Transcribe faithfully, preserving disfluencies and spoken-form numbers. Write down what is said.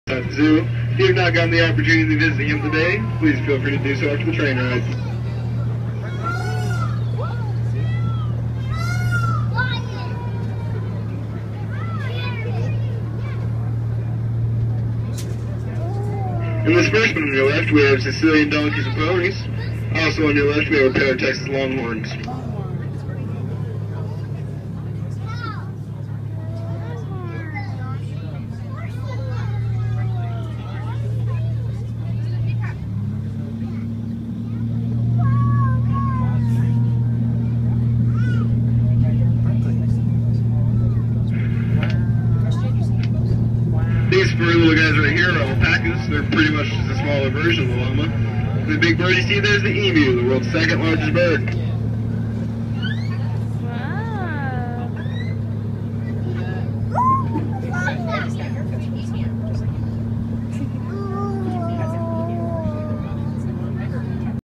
at the zoo. If you have not gotten the opportunity to visit him today, please feel free to do so after the train ride. In this first one on your left, we have Sicilian donkeys and ponies. Also on your left, we have a pair of Texas Longhorns. These furry little guys right here are alpacas. They're pretty much just a smaller version of the llama. The big bird you see there is the emu, the world's second largest bird.